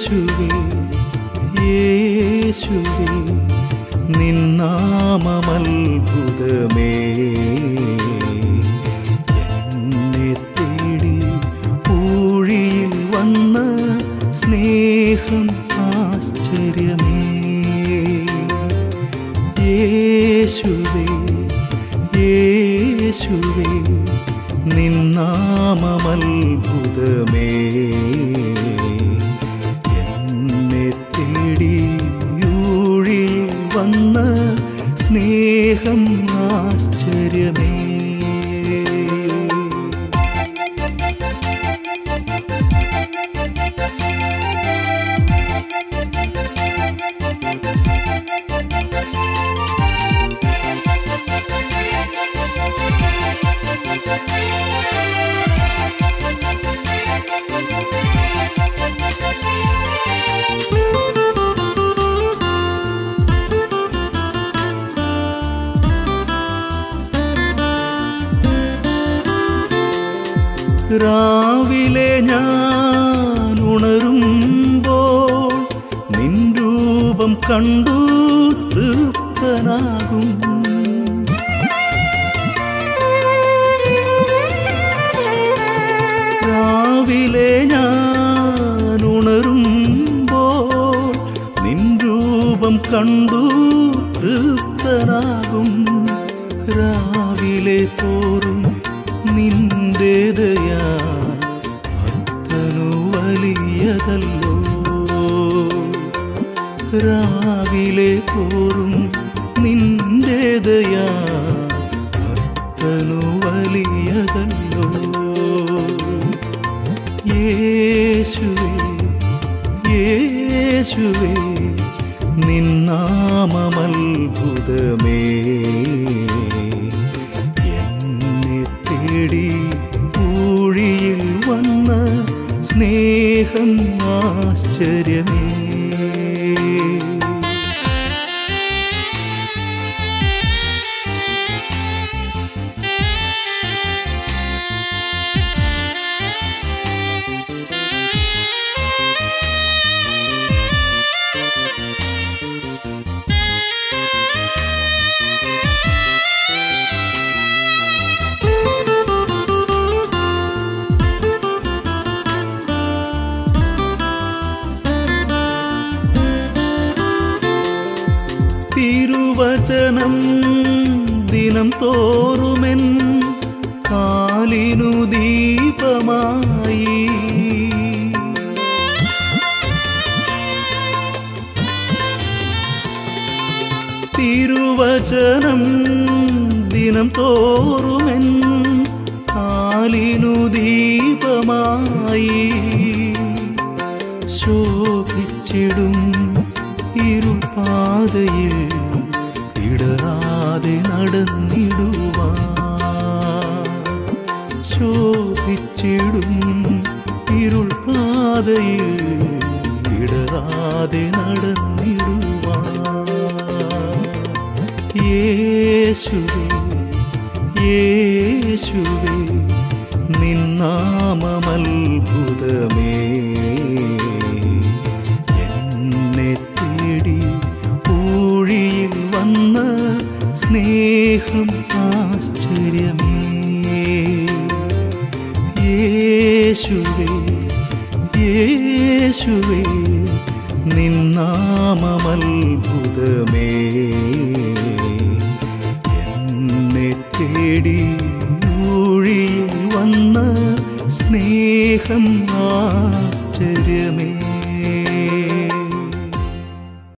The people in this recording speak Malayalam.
യേശുവേ നിന്നാമമത്ഭുതമേ എന്നെ തേടി ഊഴിയിൽ വന്ന സ്നേഹം ആശ്ചര്യമേ യേശുവേ യേശുവേ നിന്നാമമത്ഭുതമേ എന്നെ തേടി ഊഴിയിൽ വന്ന സ്നേഹം ആശ്ചര്യമേ രാവിലെ ഞാൻ ഉണരുമ്പോൾ നിൻ രൂപം കണ്ടു തൃപ്തനാകും രാവിലെ ഞാൻ ഉണരുമ്പോൾ നിൻ രൂപം കണ്ടു തൃപ്തനാകും രാവിലെ തോറും നിന്റെ ദയാ ഭക്തനു വലിയതല്ലോ രാവിലെ തോറും നിന്റെ ദയാ ഭക്തനു വലിയതല്ലോ യേശുവേ യേശുവേ നിന്നാമമത്ഭുതമേ ഊഴിയിൽ വന്ന സ്നേഹം ആശ്ചര്യമേ തിരുവചനം ദിനം തോറുമെൻ കാലിനു ദീപമായി തിരുവചനം ദിനം തോറുമെൻ കാലിനു ദീപമായി ശോഭിച്ചിടും ഇരുൾപാതയിൽ ഇടറാതെ നടന്നിടുവാൻ ശോഭിച്ചിടും ഇരുൾപാതയിൽ ഇടറാതെ നടന്നിടുവാൻ യേശുവേ യേശുവേ നിന്നാമമത്ഭുതമേ ഊഴിയിൽ വന്ന സ്നേഹം ആശ്ചര്യമേ യേശുവേ യേശുവേ നിന്നാമമത്ഭുതമേ എന്നെ തേടി ഊഴിയിൽ വന്ന സ്നേഹം ആശ്ചര്യമേ